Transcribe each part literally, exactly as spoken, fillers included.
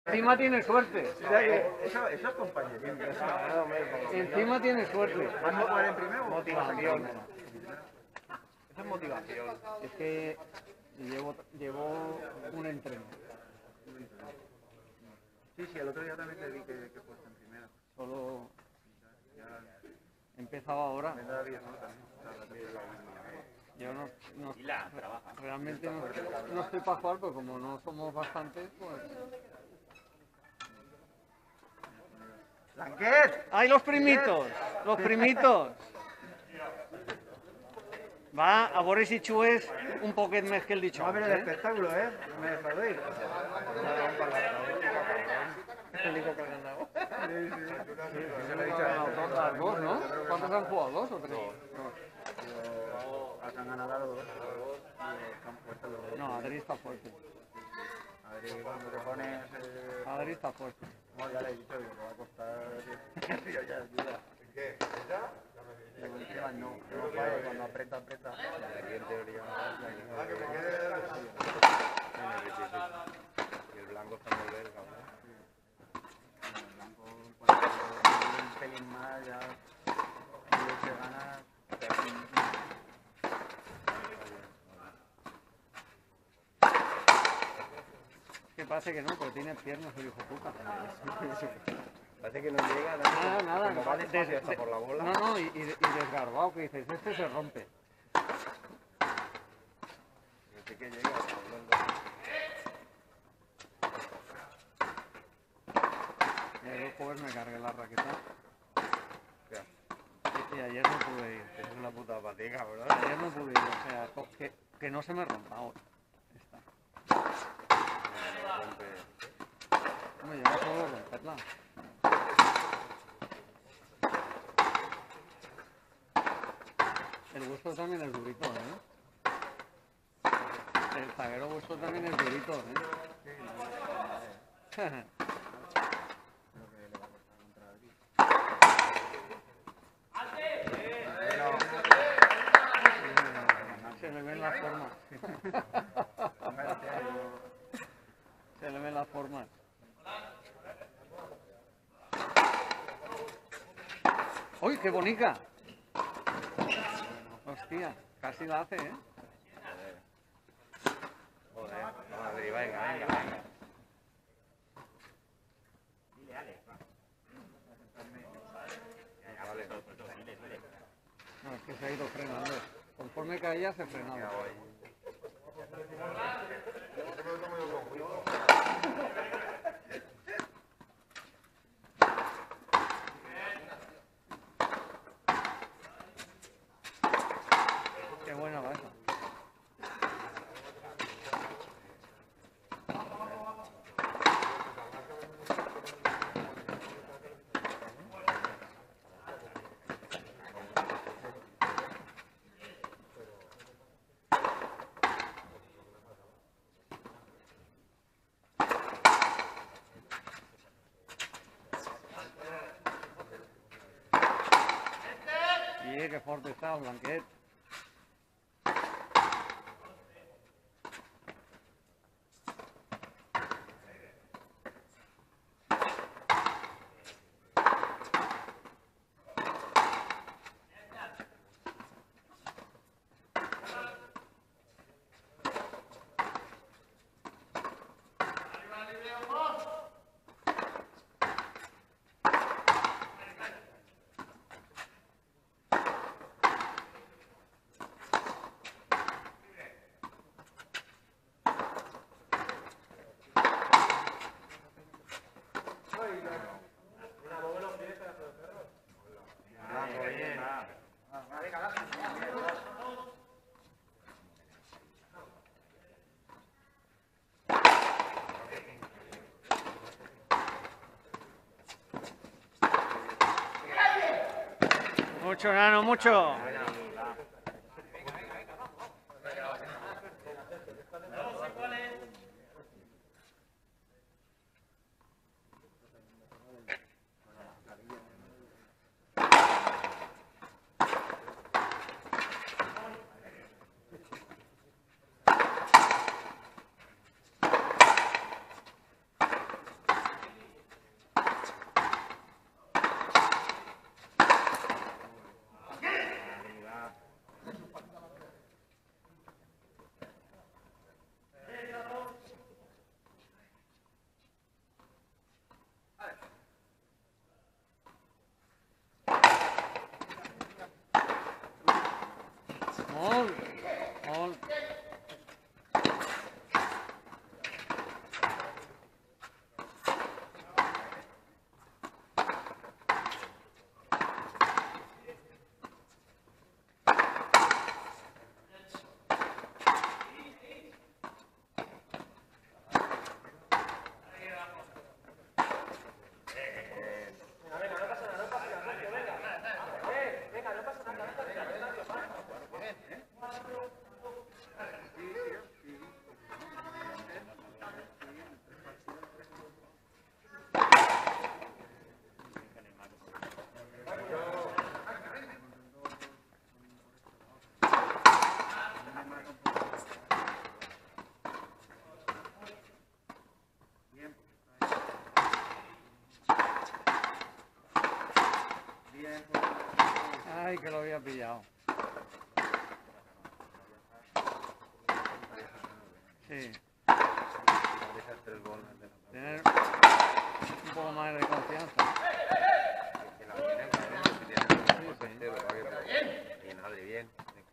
Encima tiene suerte. Mira que eso, eso es compañerismo. Encima tiene suerte. ¿Vas a jugar en primero? Motivación. Eso es motivación. Es que llevo, llevo un entreno. Sí, sí, el otro día también te vi que, que fuiste en primera. Solo he empezado ahora. Me da diez notas. Yo no, no realmente no, no estoy para jugar, pero como no somos bastantes, pues... ¡Blanquet! ¡Ay, los primitos! ¡Los primitos! Va, a Boris y Chues un poquet més que el dicho. Vamos a ver el espectáculo, ¿eh? No me dejas de ir. Es el único que ha ganado. Sí, sí. Se le ha las dos, ¿no? ¿Cuántos han jugado? ¿Dos o tres? Han ganado a los dos. Están fuertes los dos. No, Adri está fuerte. Adri, cuando te pones... Eh... Adri está fuerte. No, ya le he dicho que me va a costar... Tío, ya, ayuda. ¿Qué? ¿Ya? Pero encima no, no falla, cuando aprieta, aprieta. Aquí en teoría... Ah, que me quede... Y el blanco está muy bien, cabrón. El blanco, cuando un pelín más, ya... Y se gana... Que pase que no, pero tiene piernas el hijo puta. Parece que no llega, Nada, nada. Como va Des- despacio hasta de- por la bola. No, no, y, y, y desgarbado, que dices, este se rompe. Así que llega, cabrón. Y ayer jueves me cargué la raqueta. ¿Qué? Y ayer no pude ir. Es una puta fatiga, bro. Ayer no pude ir, o sea, co- que, que no se me rompa hoy. Está. Hombre, yo no puedo romperla. El vuestro también es durito, ¿eh? El zaguero vuestro también es durito, ¿eh? Se le ven las formas. Se le ven las formas. ¡Uy, qué bonita! Hostia, casi la hace, ¿eh? Joder, Madrid, venga, venga, venga. Venga, vale. No, es que se ha ido frenando. Conforme caía, se frenaba. Qué buena va esa. Sí, qué fuerte está, Blanquet. Mucho, Nano, mucho. que lo había pillado. Sí. Tres bolas de la Tener un poco más de confianza. que la tienen, cabrón, si tienen un golpe cero, va que y nadie bien.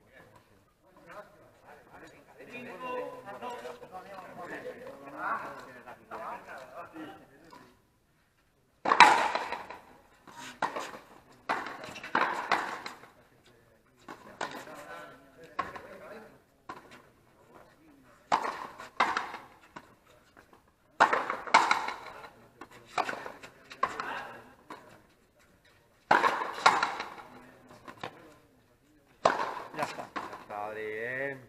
Ya está. Está bien.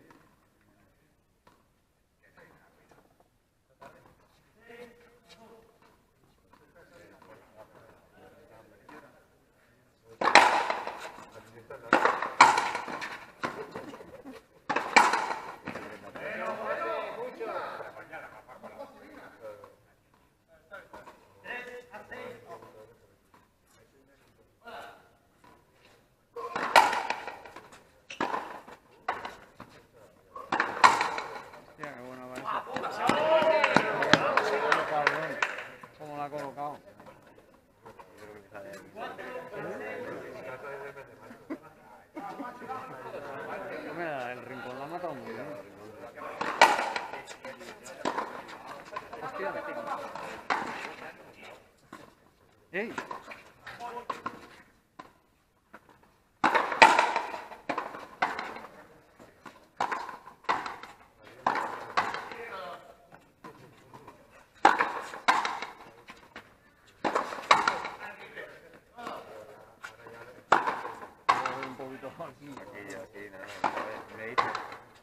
Hostia, qué buena va esa. Qué cabrón. ¿Cómo la ha colocado? Yo creo que está bien. Mira, el rincón la ha matado muy bien. Hostia. ¡Ey! Voy un poquito aquí. Aquí, aquí, nada, a ver, me dice.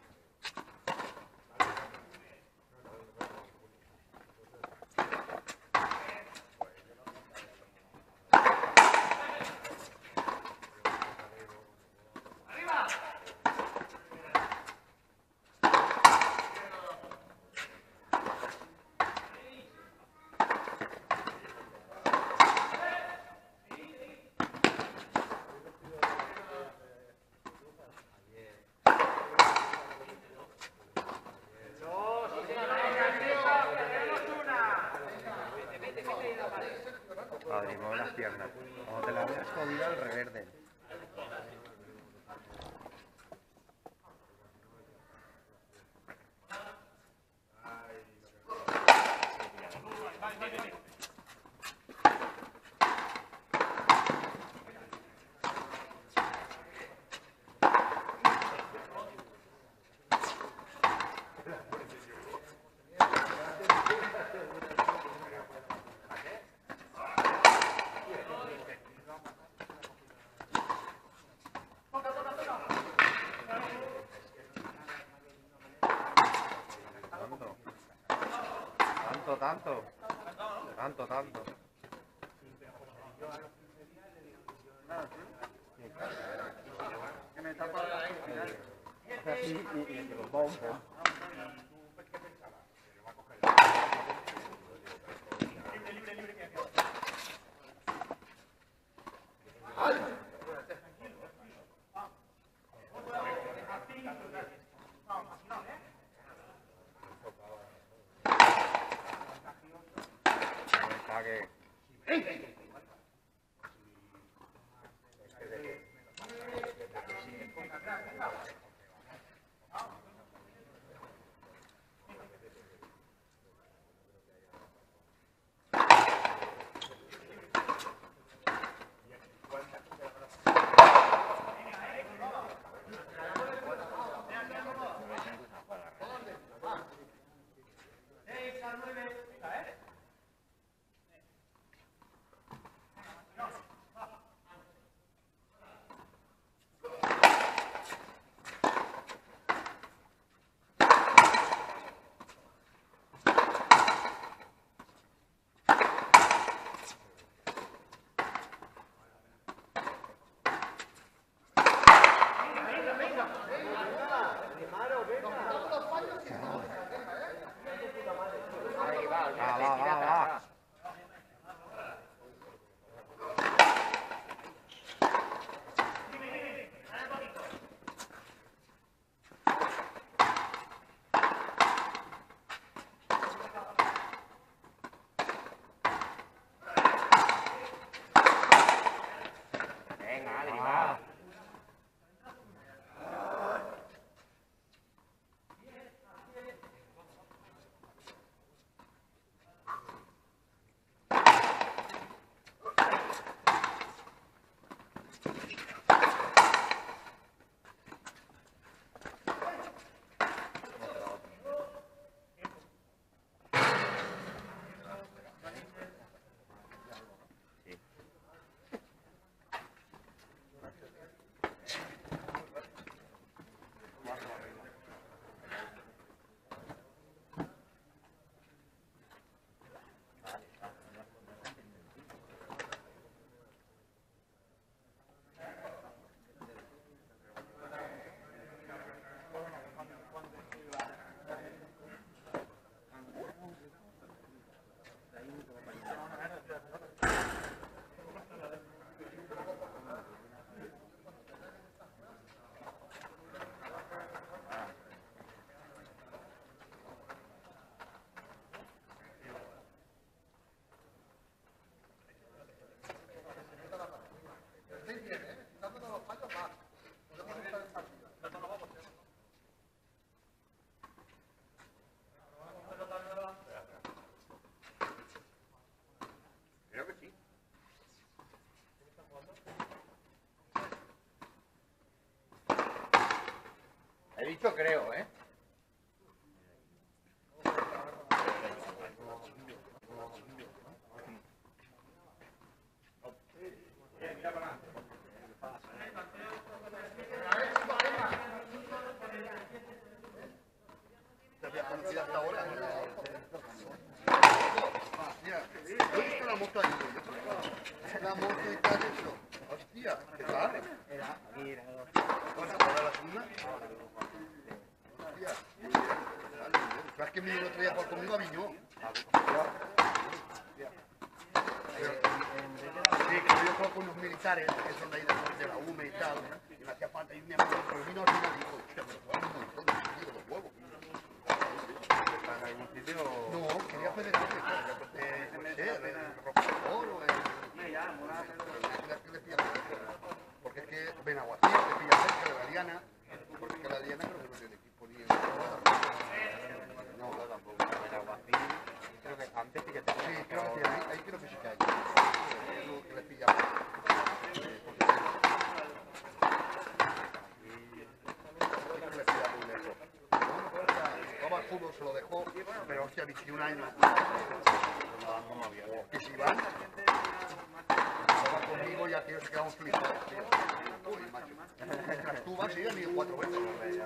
Padre, mueve las piernas. Cuando te la veas jodida al reverde. Tanto, tanto. Tanto, tanto. Que me tapa la final. Y, y, y los bombos. Está que... Mucho creo, ¿eh? ¿Te había conocido hasta ahora? Hostia, yo he visto la moto ahí, yo. La moto y tal, eso. Hostia, ¿qué tal? Era, aquí era. Bueno, ahora la segunda. Hostia. ¿Sabes que me dio el otro día a jugar conmigo a Viñó? Sí, que yo juego con unos militares que son de ahí de la U M E y tal, y me hacía falta ir mi amigo, pero vino al final y dijo, hostia, pero juegan un montón de sentido los huevos. ¿Están en algún sitio? No, quería federar, claro, eh, no sé, el Roquefort o el... que le pilla cerca, porque es que Benaguacil le pilla cerca de la Liana, porque es que la Liana creo que no tiene equipo ni en... No, no, tampoco. En Aguacil, creo que antes sí que tenía. Sí, creo que sí, ahí, ahí creo que sí que hay. Es lo que le pilla. Eh, porque le pilla muy lejos. Toma el fútbol, se lo dejó, pero hostia, veintiún años. Como había. Que si van, estaba conmigo y aquellos se quedaban flipados, tío. Uy, macho. Mientras tú vas, siguen ni cuatro veces.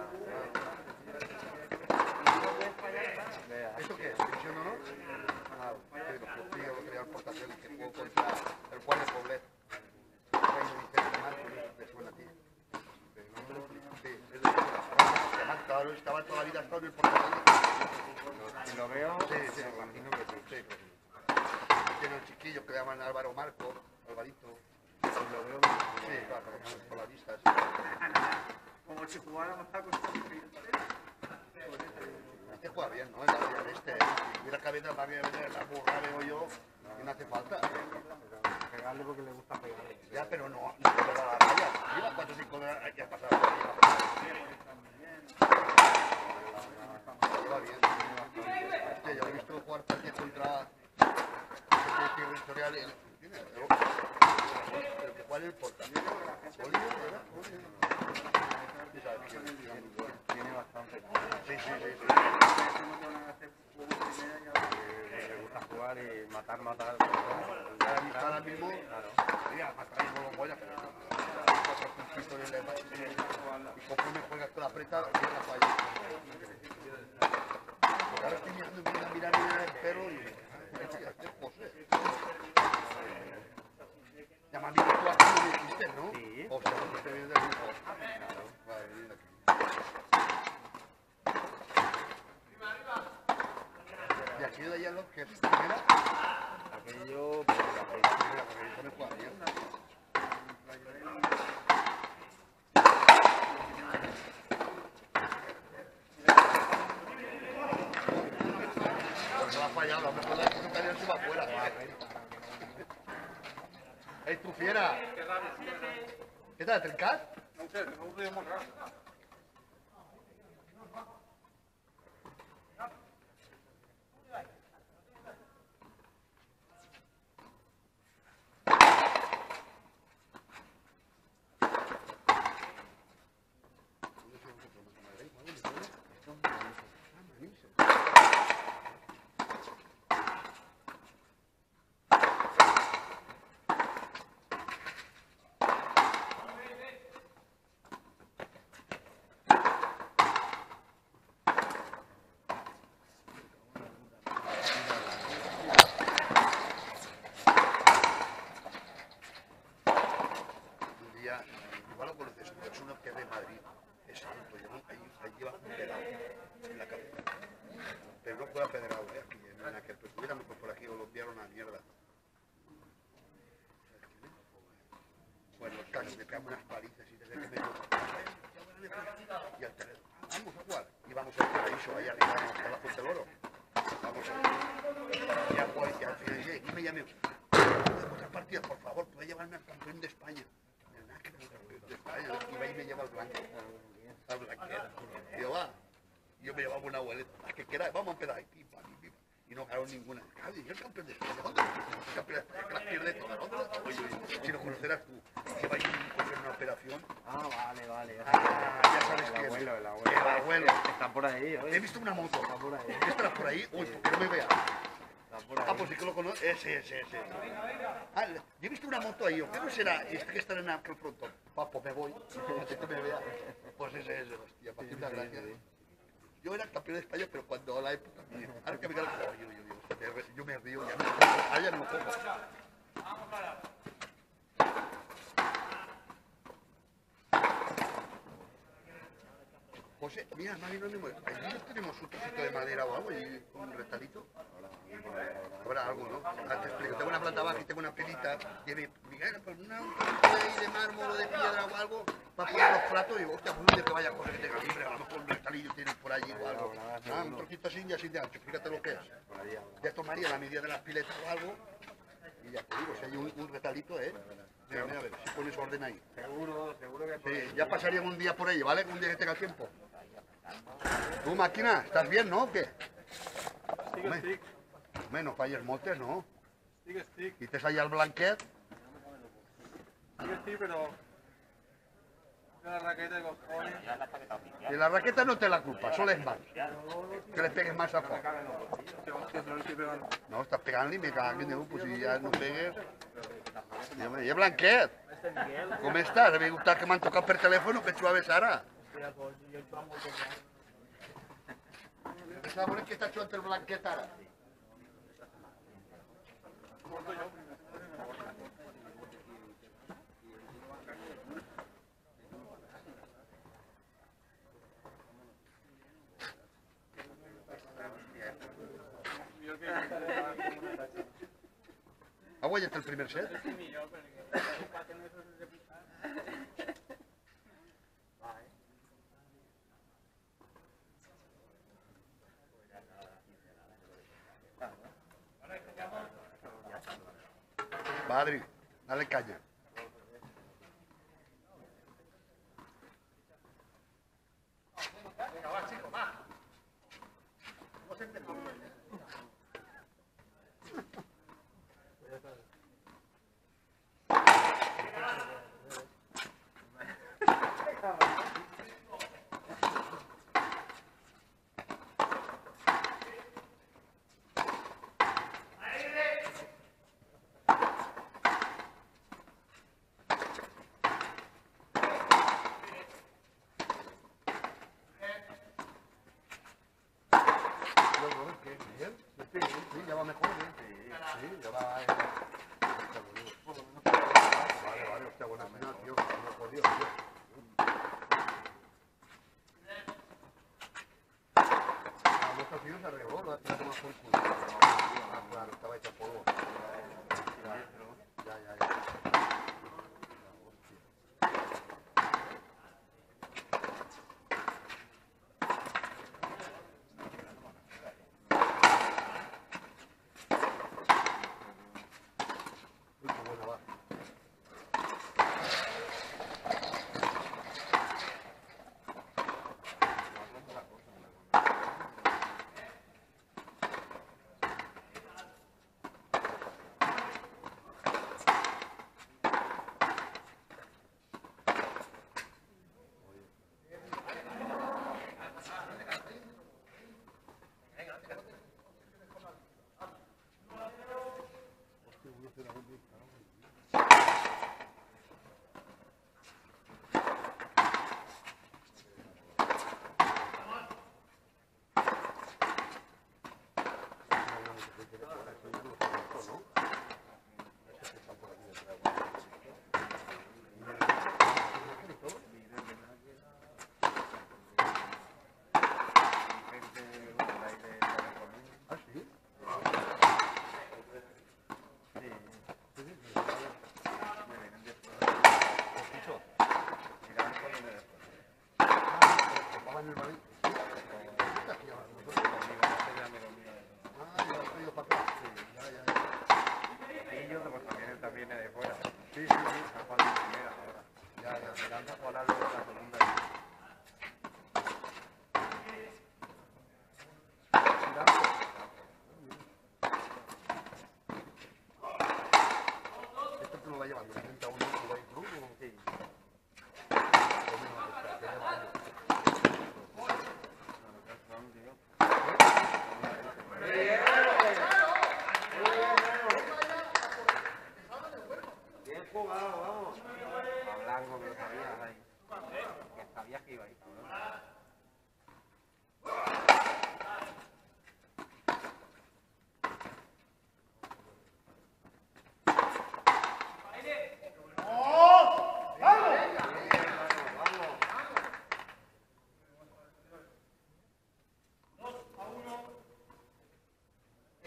¿Esto qué es? ¿División o no? Ah, sí, yo lo quería el portación que jugó contra el Juan de Poblet. Rey de Vicente Marco, no sé si te suena a ti. Sí, es de Marco, estaba toda la vida estado en el portación. Si lo veo, Sí, sí, me imagino que sí. sí. Tiene un chiquillo que le llaman Álvaro Marco, Alvarito. Si lo veo, Sí, claro, con la vista. Como si jugáramos a costar Este juega bien, ¿no? El Adrián este, si hubiera cabeza para que la burra veo yo, y no hace falta. pegarle porque le gusta pegarle. Ya, pero no, no le da la raya. Lleva cuatro o cinco horas aquí a pasar. Lleva bien. Hostia, yo he visto jugar partidos contra el Tierra Historial. El que juega en el Porta. Bolívar, ¿verdad? Tiene bastante. Sí, sí, sí. sí. Le gusta jugar y matar, matar. Ahora mismo, mira, matar y no lo voy a hacer. Cuatro puntitos en el lema. Y conforme juegas con la preta, viene la falla. Porque ahora estoy mirando, mirando, mirando, mirando el pelo y... Hostia, este es José. Ya me han visto tú aquí, me dijiste, ¿no? Sí. O sea, que te viene del grupo. Claro. Vale, viene aquí. ¿Y aquí de allá lo que es primera? Aquello, pues la primera, porque Pone jugar bien. Pues se va a fallar, a lo mejor la cosa también se va afuera. ¡Ey, tú fiera! ¿Qué tal, Trincat? No sé, tengo un ruido muy raro. Igual lo conoces, pero es uno que es de Madrid, es alto, lleva, ahí, ahí lleva un pedal en la cabeza. Pero no juega pedrado, ¿eh? Aquí en aquel, pues hubiéramos por aquí o lo enviaron a la mierda. Bueno, el caso, me pegamos unas palizas y desde que me y al teléfono, vamos a jugar. Y vamos al paraíso, ahí arriba, hasta la Fuente del Oro. Vamos a y a jugar, y al final, y me llamé, otra partida, por favor, puede llevarme al campeón de España. De España, y va y me lleva al blanco, al blanquero. Y yo, va, yo me llevaba una abuelita, la que quiera, vamos a empezar, y pipa, y pipa. Y no ganaron ninguna. Javi, yo el campeón de España, ¿dónde? El campeón de España, que las pierde todas, ¿dónde? Oye, si lo conocerás tú, que va y una operación. Ah, vale, vale. Ah, ya sabes el quién. abuelo, el abuelo. El abuelo. Está por ahí, oye. He visto una moto. Está por ahí. ¿Estarás por ahí? Uy, porque no me vea. Está por ahí. Ah, pues sí que lo conozco. Ese, ese, ese. Ah, yo he visto una moto ahí. ¿Qué no será? Este que está en el frontón. Papo, me voy. Así que me vea. Pues ese, ese, hostia. Muchas gracias. Yo era campeón de España, pero cuando la época... Ahora que me quedo... Yo, yo, yo, yo me río ya. Ah, ya no lo cojo. José, mira, Mari, no me muero. Allí tenemos un trocito de madera o algo y un retalito. Habrá algo, ¿no? Ah, te explico. Tengo una planta baja y tengo una pelita. Tiene, mira, pues una, un trocito de, ahí de mármol o de piedra o algo para poner los platos. Y digo, hostia, pues un día que vaya cosa que tenga libre, a lo mejor un retalillo tienen por allí o algo. Ah, un trocito así y así de ancho. Fíjate lo que es. Ya tomaría la medida de las piletas o algo. Y ya te digo, si hay un, un retalito, ¿eh? Mira, mira, a ver, si pones orden ahí. Seguro, seguro que... Sí, ya pasaríamos un día por ahí, ¿vale? Un día que tenga tiempo. ¿Tú, máquina? ¿Estás bien, no? ¿O qué? Estic, Home, estic, home, no falles moltes, no? estic, estic, Quites ahí el blanquet estic, estic, però... La raqueta, cojones... y la raqueta no te la culpa, solo es más. Que le pegues más a fondo. Hòstia, hòstia, no li estic pegant. No, estás pegant-li, me cago en Déu, pues si ya no pegues... I, home, i blanquet, com estàs? Havia gustat que m'han tocat per telèfon, que xuaves ara. Pensava que està xuant el blanquet ara. Ha guanyat el primer set? Va, Adri, dale caña. Sí, ya va mejor, ¿eh? Sí, ya va... eh. Vale, vale, hostia, buena mena, tío. No, por Dios, tío. Ah, nuestro tío se arregló, lo ha tirado más por culo. Ah, claro, estaba hecha polvo. Ya, ya, ya. Uy, qué buena va.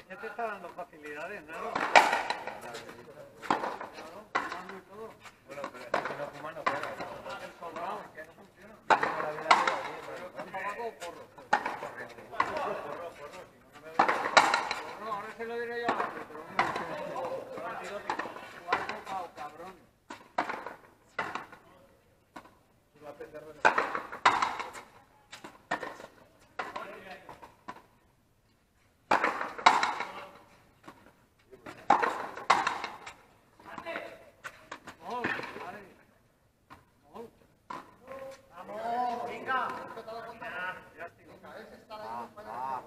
Ya te está dando facilidades, ¿no? Claro, fumando y todo. Bueno, pero es que no fuma no juega. El sobrado, que no funciona. Yo la vida de allí, ¿El tabaco o porro? porro, porro, porro. No, ahora se lo diré yo al árbitro. Yo antibiótico. Jugar tocado, cabrón. Gol, vale. Gol. Vamos, venga. Ya, tío. Ah, ah.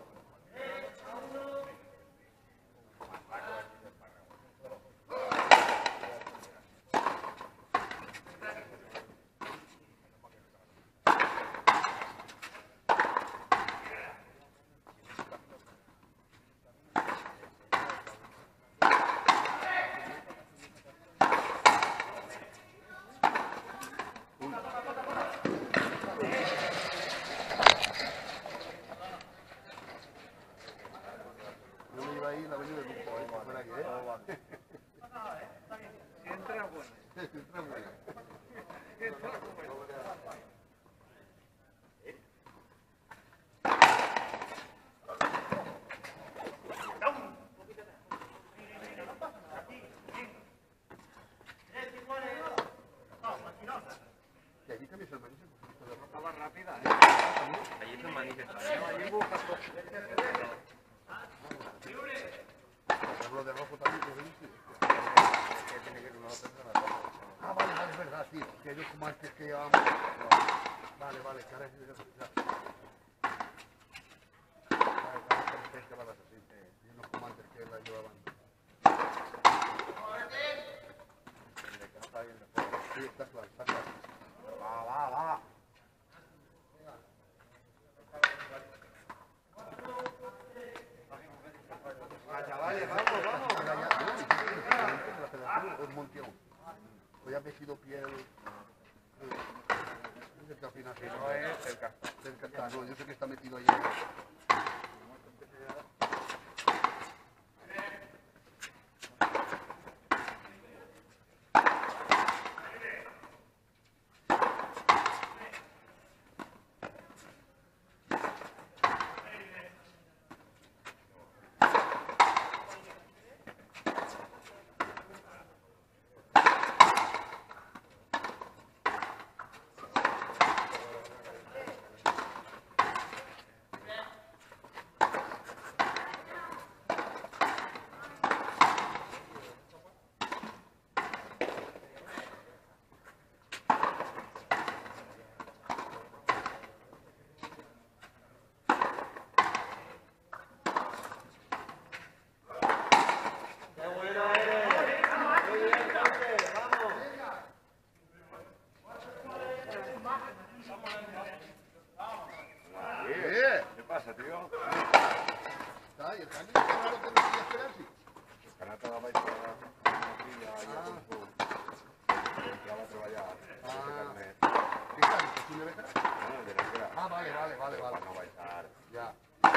Yo me iba ahí en la avenida del Lupo, ahí, para aquí, ¿eh? Si entra, bueno. Entra muy bien. Si entra, bueno. Y allí también se organiza un poquito de ropa. Estaba rápida, ¿eh? Allí son manifestaciones. Allí busca todo. Hablo de rojo también, que veis. Es que tiene que ir una otra persona roja. Ah, vale, vale, es verdad, tío. Que yo como antes que llevábamos. Vale, vale, que ahora es de ya. Vale, vale, es que van así. Yo no como antes que la llevaban. De casa y de fuera. Sí, está claro, está claro. Va, va, va. Ah, chavales, vamos, vamos. Era ya, ¿no? Y creo que el presidente de la federación es Montión. Hoy ha vestido piel. No sé qué al final se No es el casco. cerca está, no, yo sé que está metido ahí. ¿Qué pasa, tío? Está, y el cambio es claro que no quería esperar, sí. El canata va a ir para la trilla y a con su... Ya va a trabajar. ¿Qué cambio? ¿Que tú le ves? No, de la escuela. Ah, vale, vale, vale, vale. No va a estar. Ya.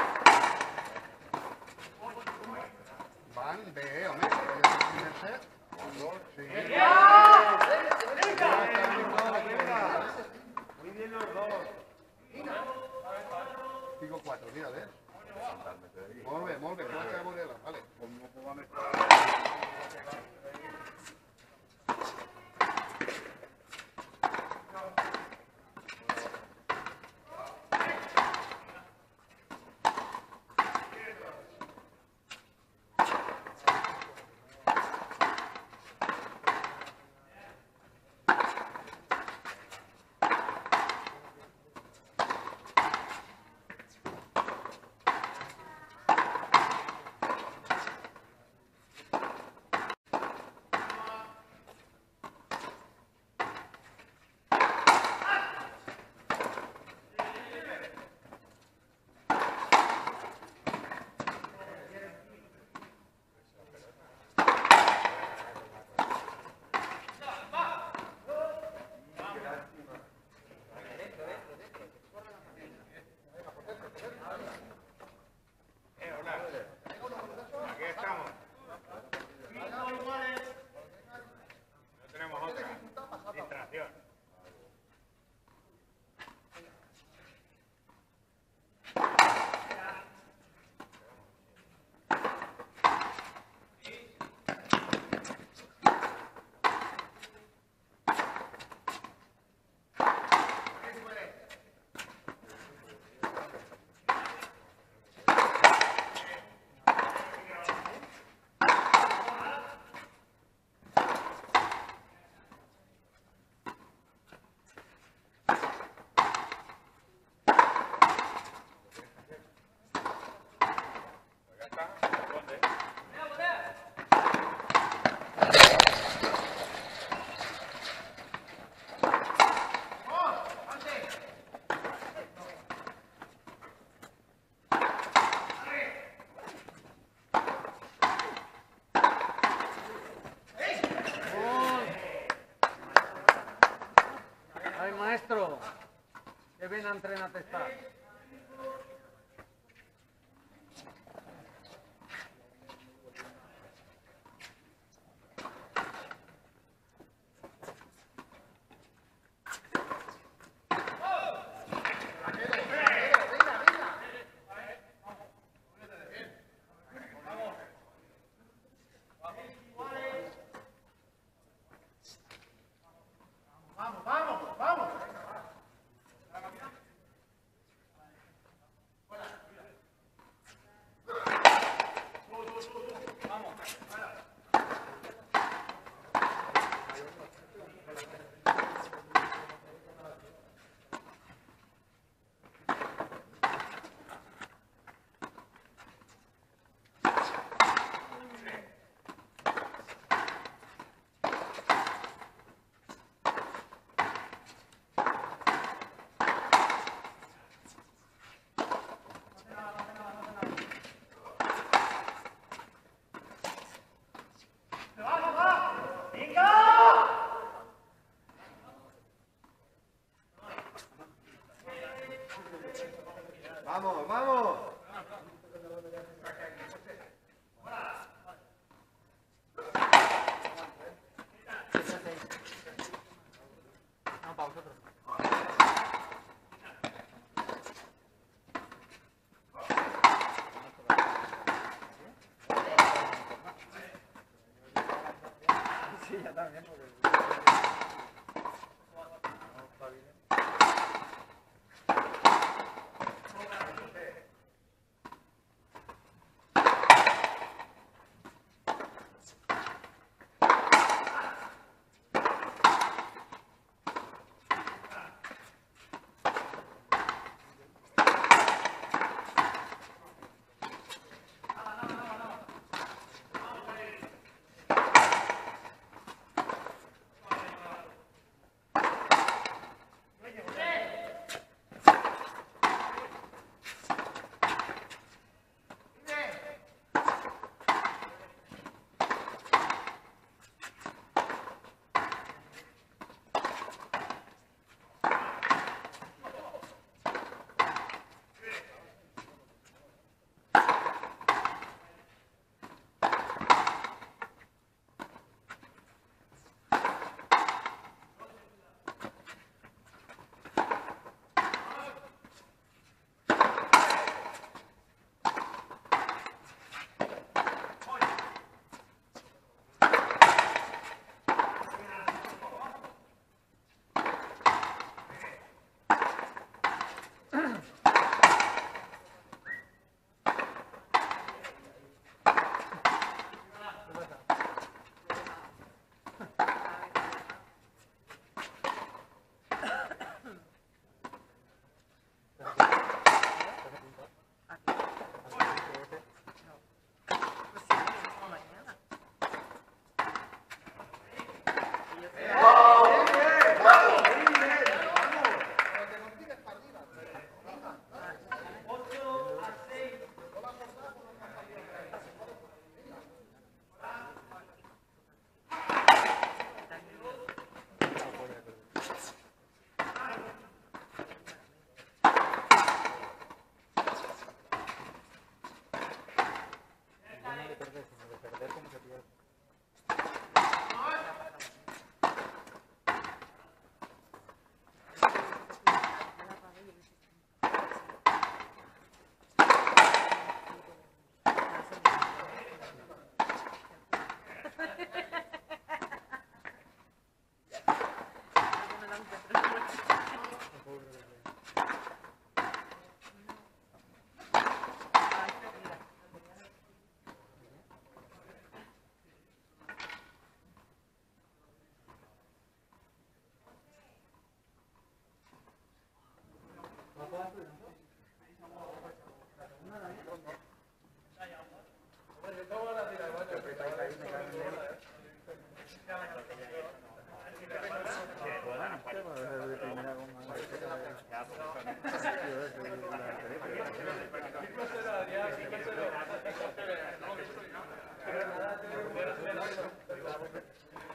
Van, ve, hombre, es el primer set. Sí. Muy bien los dos. cinco cuatro, mira, ¿ves? Molt bé, molt bé, que vaig a veure-la, vale. Com no puc més entrena, entrena, testar. ¡Vamos, vamos! Sí, ya también, porque...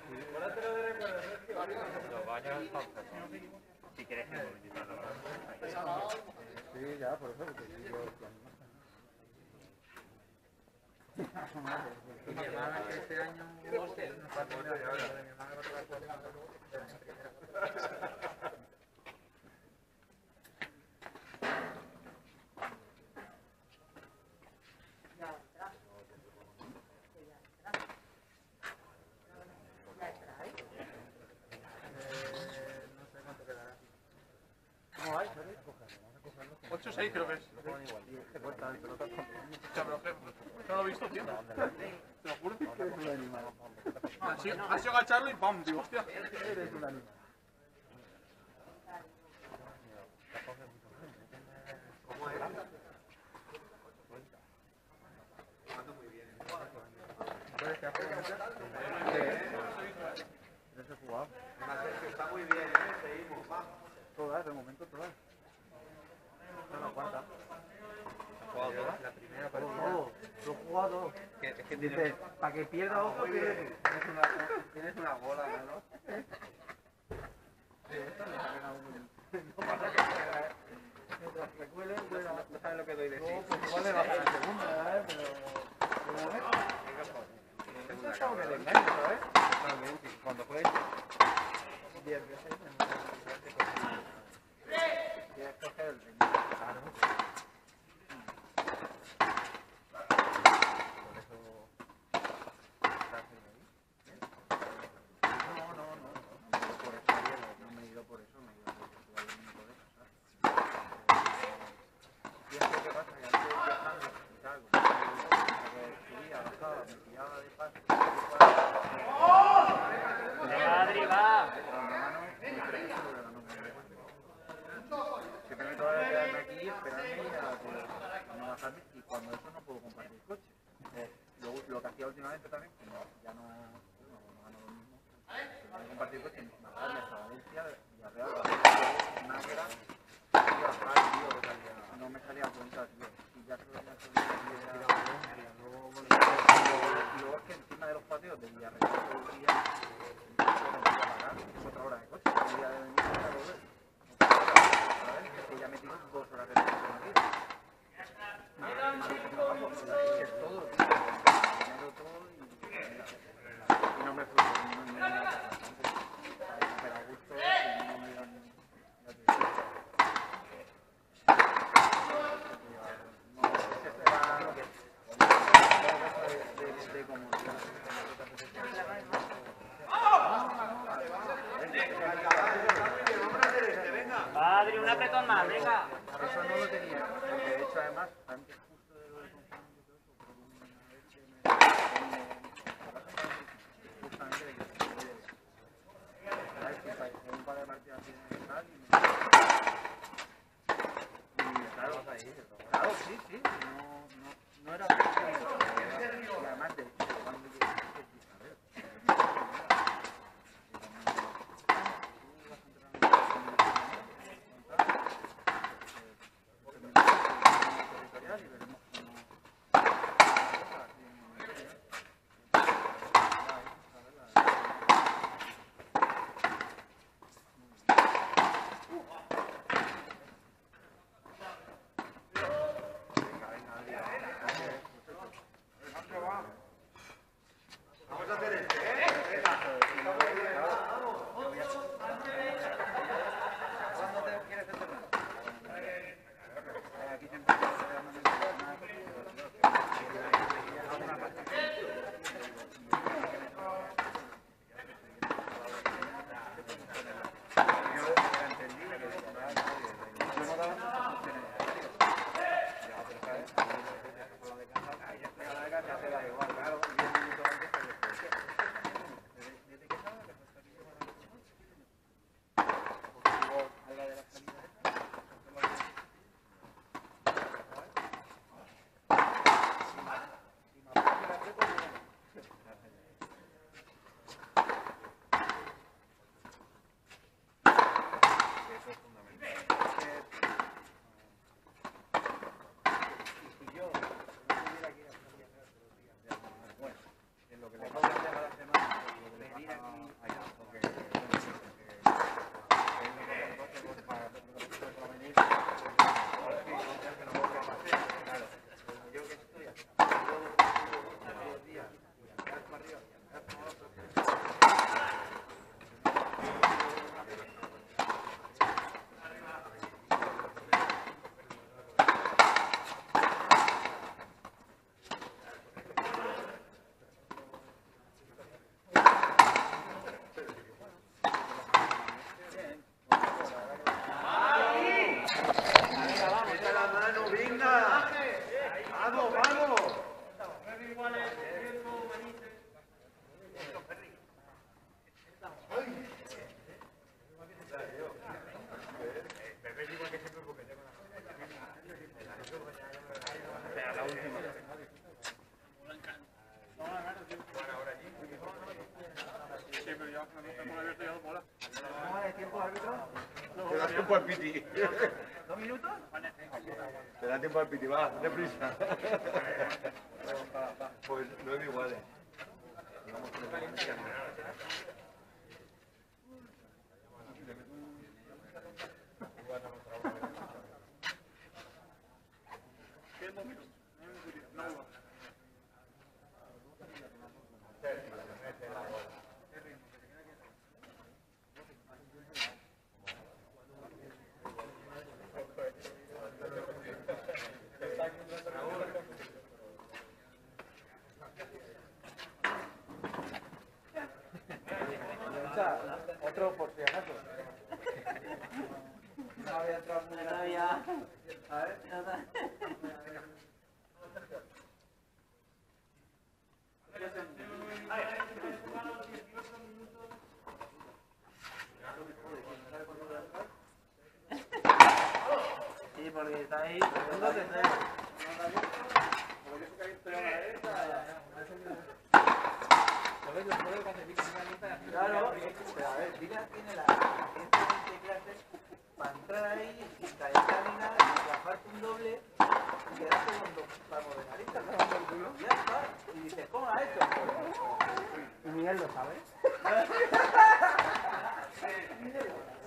Si quieres que Sí, ya, por eso, porque yo... Y mi hermana que este año nos va a tener de mi hermana va a tocar cuatro. ocho seis creo que es. No lo he visto, tío. Te lo juro. Ha sido, ha sido agacharlo y ¡pam! Digo, hostia. Eres un animal. ¿Cómo era? ¿Puedes quedar por la mesa? No se ha jugado. Está muy bien, ¿eh? Seguimos, vamos. Todas, de momento todas. No, la cuarta. ¿Jugado todas? La primera partida. Oh, lo he jugado. Es que Dice, para que pierda ojo, pierde. tienes una, tienes una bola, ¿no? Sí, esto me ha ganado muy bien. No pasa que mientras que cuele, bueno, No sabes lo que doy de sí. no, pues igual le baja la segunda, ¿eh? Pero... Pero ¿eh? Eso es como que te engaño, ¿sabes? Cuando juegues, Diez veces. tienes que coger el ritmo. Por eso... No, no, no. No por eso ayer, no me he ido por eso, me he ido por eso, todavía no me por eso, ¿sabes? Y es que, ¿qué pasa? Que antes viajando y tal, pues, subía, bajaba, me pillaba de paso, Adri, va. siempre me toca quedarme aquí, esperarme a que no bajarme, y cuando eso no puedo compartir el coche. Luego, lo que hacía últimamente también, como ya no, no, no gano lo mismo, no compartir el coche, bajarme hasta Valencia, Villarreal, una era, y bajar, tío, no me salía a cuenta, tío, y ya se lo había hecho, y luego es que encima de los pateos de Villarreal todos los días, es otra hora de coche, el día de venir a volver. Que ya metí dos horas de coche aquí. Es todo, tío. Dinero todo y, y no me fui por ni nada. Pero a gusto, que no me digan. Ya te digo. No, ese será de, de comodidad. Adri, un apretón más, venga. Eso no lo tenía, porque de hecho además, antes justo de lo de confinamiento y todo eso, por una vez que me... justamente de que se me olvide. ¿Sabes? Que hay un par de partidas así en el tal y me... Y claro, claro, sí, sí, no, no, no era posible. Y además de cuando llegué, a ver, tiempo al piti. ¿Dos minutos? Te da tiempo al piti, va, deprisa. Pues nueve iguales. Otro por si acaso. No había entrado muy bien. A ver. Sí, porque está ahí. Claro, pero a ver, Vila tiene la gente de clase para entrar ahí y caer caminar y bajarte un doble y quedarte con dos palmos de nariz, sacando el culo. Ya está. Y dices, ¿cómo lo has hecho? Y Miguel lo sabe. Miguel lo sabe.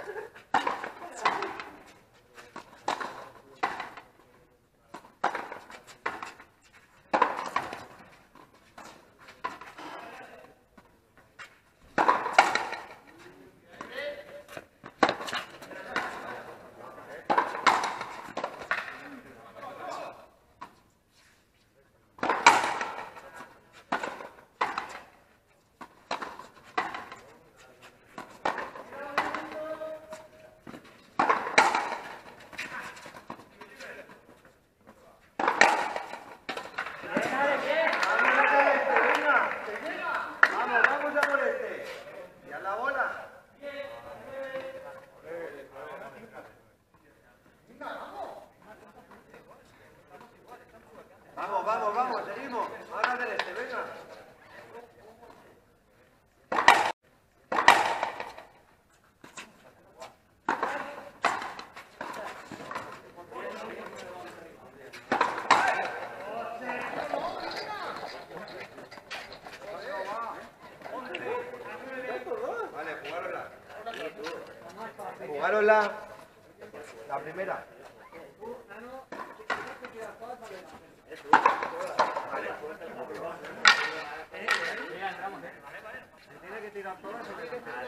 Vamos, vamos, vamos, seguimos. Ahora del este, venga. Vale, jugárosla. Jugárosla. La primera. Tiene que tirar todas.